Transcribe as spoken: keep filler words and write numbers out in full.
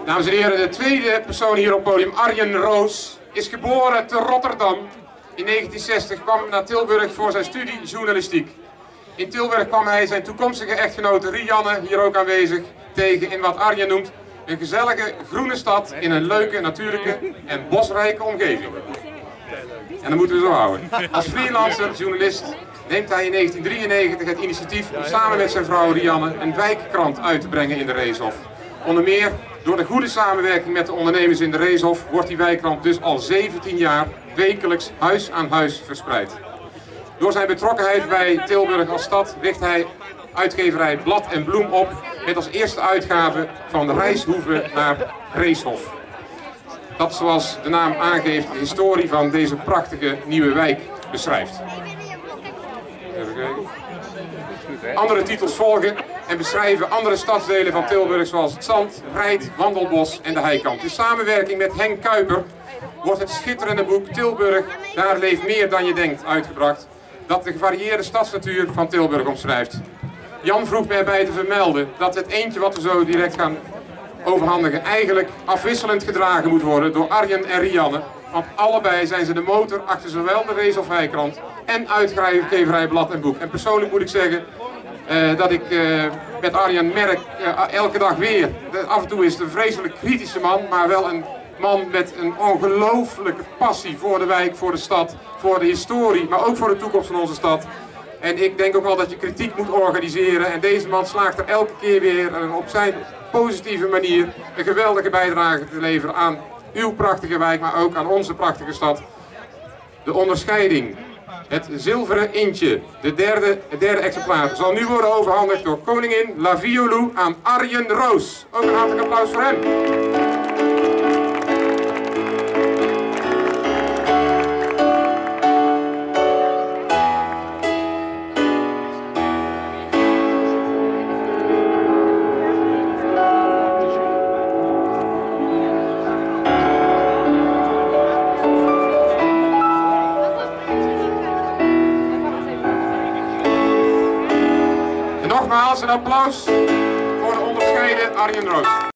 Dames en heren, de tweede persoon hier op het podium, Arjen Roos, is geboren te Rotterdam. In negentien zestig kwam naar Tilburg voor zijn studie journalistiek. In Tilburg kwam hij zijn toekomstige echtgenote Rianne, hier ook aanwezig, tegen in wat Arjen noemt een gezellige groene stad in een leuke, natuurlijke en bosrijke omgeving. En dat moeten we zo houden. Als freelancer, journalist, neemt hij in negentien drieënnegentig het initiatief om samen met zijn vrouw Rianne een wijkkrant uit te brengen in de Reeshof. Onder meer door de goede samenwerking met de ondernemers in de Reeshof wordt die wijkkrant dus al zeventien jaar wekelijks huis aan huis verspreid. Door zijn betrokkenheid bij Tilburg als stad richt hij uitgeverij Blad en Bloem op met als eerste uitgave van de Reishoeve naar Reeshof. Dat, zoals de naam aangeeft, de historie van deze prachtige nieuwe wijk beschrijft. Even kijken. Andere titels volgen en beschrijven andere stadsdelen van Tilburg zoals het Zand, Rijd, Wandelbos en de Heikant. In samenwerking met Henk Kuiper wordt het schitterende boek Tilburg, daar leeft meer dan je denkt uitgebracht, dat de gevarieerde stadsnatuur van Tilburg omschrijft. Jan vroeg mij erbij te vermelden dat het eentje wat we zo direct gaan overhandigen eigenlijk afwisselend gedragen moet worden door Arjen en Rianne. Want allebei zijn ze de motor achter zowel de Reeshof Wijkkrant en uitgeverij Blad en Boek. En persoonlijk moet ik zeggen uh, dat ik uh, met Arjen merk uh, elke dag weer. Dat af en toe is het een vreselijk kritische man, maar wel een man met een ongelooflijke passie voor de wijk, voor de stad, voor de historie, maar ook voor de toekomst van onze stad. En ik denk ook wel dat je kritiek moet organiseren en deze man slaagt er elke keer weer uh, op zijn positieve manier een geweldige bijdrage te leveren aan uw prachtige wijk, maar ook aan onze prachtige stad. De onderscheiding, het zilveren intje, de derde, het derde exemplaar, zal nu worden overhandigd door koningin La Violou aan Arjen Roos. Ook een hartelijk applaus voor hem. Nogmaals een applaus voor de onderscheiden Arjen Roos.